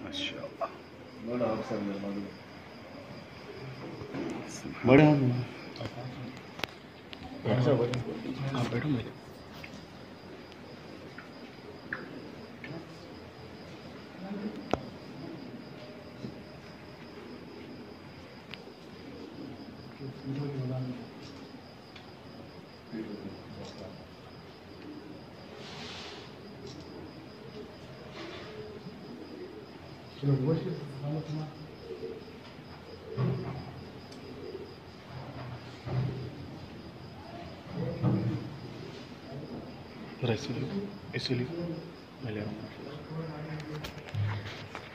माशाल्लाह बड़ा हाँ बैठो मेरे इसीलिए मैं ले रहा हूँ